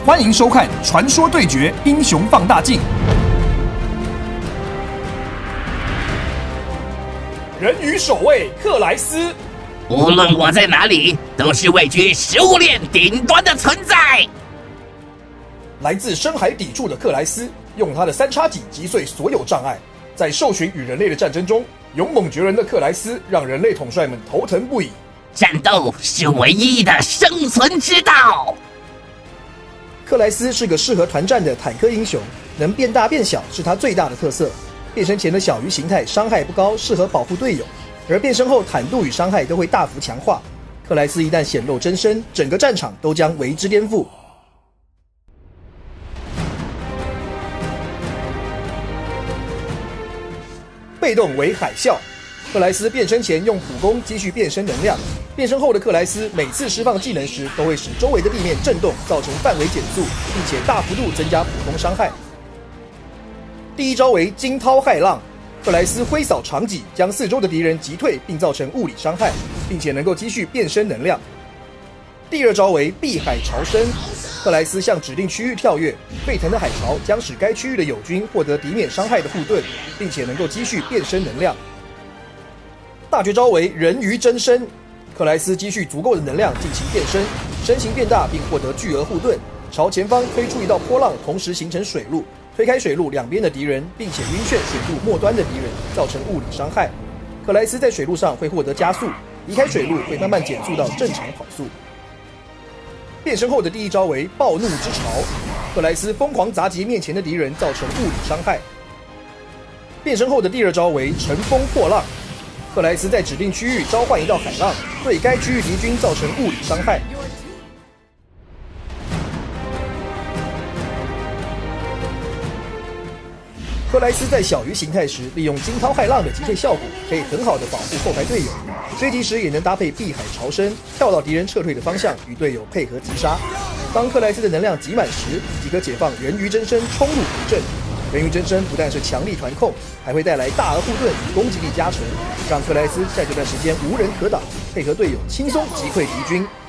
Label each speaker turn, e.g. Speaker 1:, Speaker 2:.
Speaker 1: 欢迎收看《传说对决：英雄放大镜》。人鱼守卫克莱斯，
Speaker 2: 无论我在哪里，都是位居食物链顶端的存在。
Speaker 1: 来自深海底处的克莱斯，用他的三叉戟击碎所有障碍。在兽群与人类的战争中，勇猛绝伦的克莱斯让人类统帅们头疼不已。
Speaker 2: 战斗是唯一的生存之道。
Speaker 1: 克莱斯是个适合团战的坦克英雄，能变大变小是他最大的特色。变身前的小鱼形态伤害不高，适合保护队友，而变身后坦度与伤害都会大幅强化。克莱斯一旦显露真身，整个战场都将为之颠覆。被动为海啸，克莱斯变身前用普攻积蓄变身能量，变身后的克莱斯每次释放技能时，都会使周围的地面震动，造成范围减速，并且大幅度增加普攻伤害。第一招为惊涛骇浪，克莱斯挥扫长戟，将四周的敌人击退，并造成物理伤害，并且能够积蓄变身能量。第二招为碧海潮生，克莱斯向指定区域跳跃，沸腾的海潮将使该区域的友军获得抵免伤害的护盾，并且能够积蓄变身能量。大绝招为人鱼真身，克莱斯积蓄足够的能量进行变身，身形变大并获得巨额护盾，朝前方推出一道波浪，同时形成水路，推开水路两边的敌人，并且晕眩水路末端的敌人，造成物理伤害。克莱斯在水路上会获得加速，离开水路会慢慢减速到正常跑速。变身后的第一招为暴怒之潮，克莱斯疯狂砸击面前的敌人，造成物理伤害。变身后的第二招为乘风破浪，克莱斯在指定区域召唤一道海浪，对该区域敌军造成物理伤害。克莱斯在小鱼形态时，利用惊涛骇浪的击退效果，可以很好的保护后排队友。追击时也能搭配碧海潮生，跳到敌人撤退的方向，与队友配合击杀。当克莱斯的能量集满时，即可解放人鱼真身冲入敌阵。人鱼真身不但是强力团控，还会带来大额护盾与攻击力加成，让克莱斯在这段时间无人可挡，配合队友轻松击溃敌军。